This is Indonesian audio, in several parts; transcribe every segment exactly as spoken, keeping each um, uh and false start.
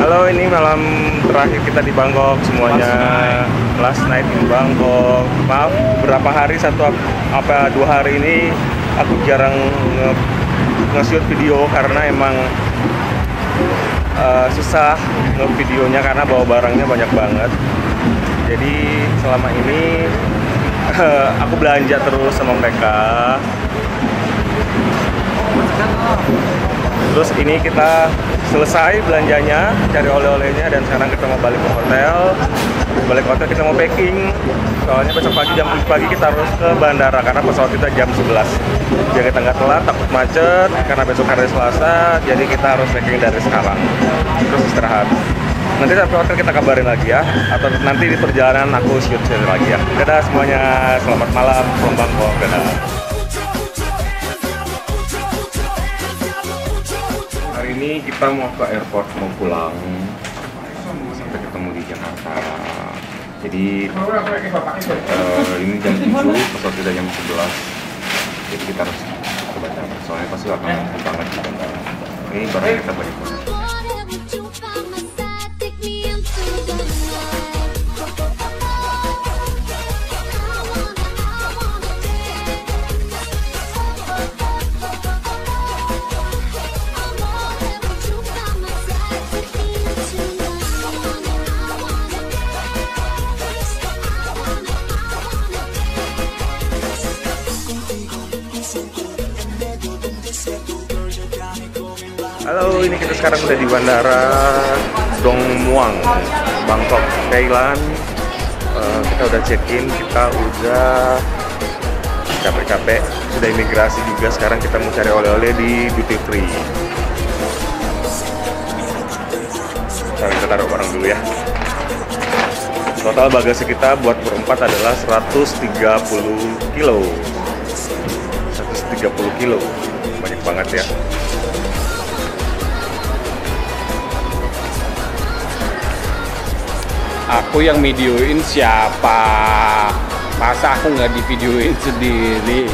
Halo, ini malam terakhir kita di Bangkok semuanya. Last night in Bangkok. Maaf, beberapa hari satu apa dua hari ini aku jarang nge nge-shoot video karena emang uh, susah nge-videonya karena bawa barangnya banyak banget. Jadi selama ini uh, aku belanja terus sama mereka. Terus ini kita selesai belanjanya, cari oleh-olehnya, dan sekarang kita mau balik ke hotel. Balik ke hotel kita mau packing. Soalnya besok pagi jam tujuh pagi kita harus ke bandara karena pesawat kita jam sebelas. Biar kita nggak telat, takut macet karena besok hari Selasa. Jadi kita harus packing dari sekarang. Terus istirahat. Nanti sampai hotel kita kabarin lagi ya. Atau nanti di perjalanan aku shoot-shoot lagi ya. Dadah semuanya, selamat malam from Bangkok. Dadah. Hari ini kita mau ke airport, mau pulang sampai ketemu di Jakarta. Jadi uh, ini jam tujuh, pesawat kita jam sebelas. Jadi kita harus ke bandara. Soalnya pasti akan ngumpul banget di bandara. Ini baru kita balik. Halo, ini kita sekarang udah di bandara Don Muang, Bangkok, Thailand. Uh, kita udah check-in, kita udah capek-capek, sudah imigrasi juga. Sekarang kita mau cari oleh-oleh di duty free. Sekarang kita taruh barang dulu ya. Total bagasi kita buat berempat adalah seratus tiga puluh kilo. seratus tiga puluh kilo, banyak banget ya. Aku yang videoin siapa? Masa aku nggak divideoin sendiri?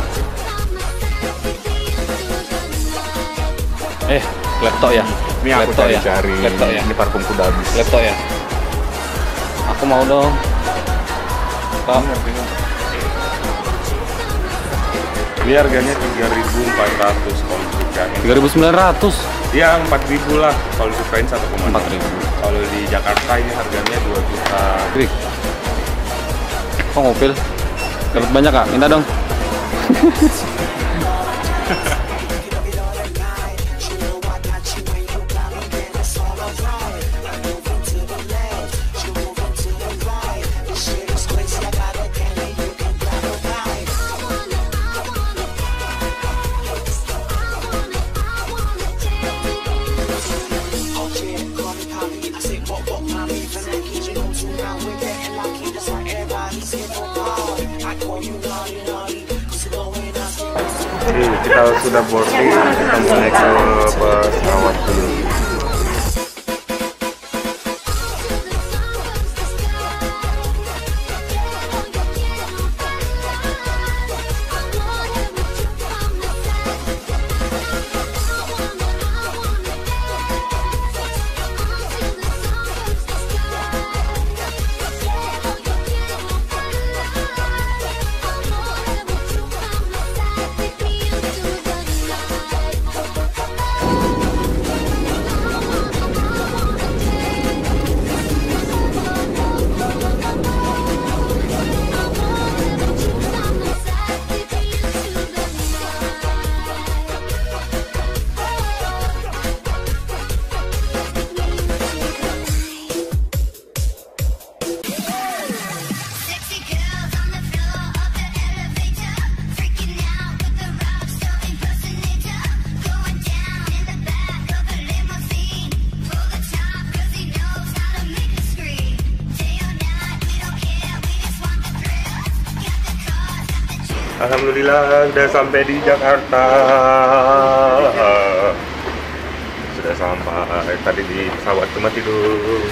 Eh, laptop ya? Ini aku laptop cari-cari. Ya? Laptop ya? Ini parfumku udah habis. Laptop ya? Aku mau dong. Pak. Ini harganya tiga ribu empat ratus kalau dikurangi. tiga ribu sembilan ratus. Ya, empat ribu lah kalau dikurangi satu koma empat ribu. Kalau di Jakarta ini harganya dua juta. Wih. Kok ngopil? Dapat banyak Kak? Minta dong. Jadi kita sudah boarding, kita mau naik ke pesawat dulu. Alhamdulillah sudah sampai di Jakarta. Sudah sampai, tadi di pesawat cuma tidur.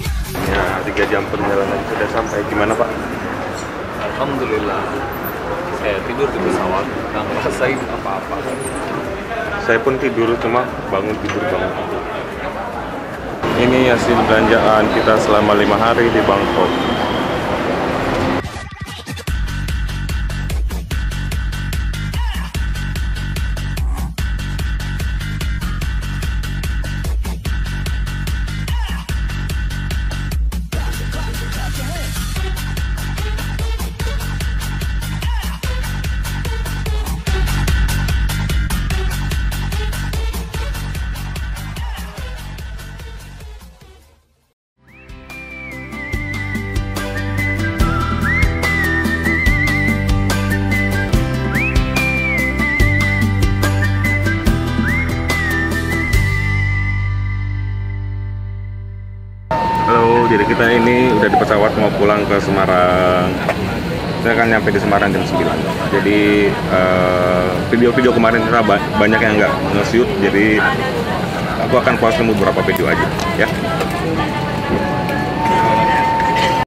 Ya, tiga jam perjalanan sudah sampai. Gimana Pak? Alhamdulillah Saya tidur di pesawat, nggak ngerasain apa-apa. Saya pun tidur, cuma bangun tidur bangun. Ini hasil belanjaan kita selama lima hari di Bangkok. Halo, jadi kita ini udah di pesawat mau pulang ke Semarang. Saya akan nyampe di Semarang jam sembilan. Jadi uh, video-video kemarin kita ba banyak yang nggak nge-shoot, jadi aku akan posting beberapa video aja ya.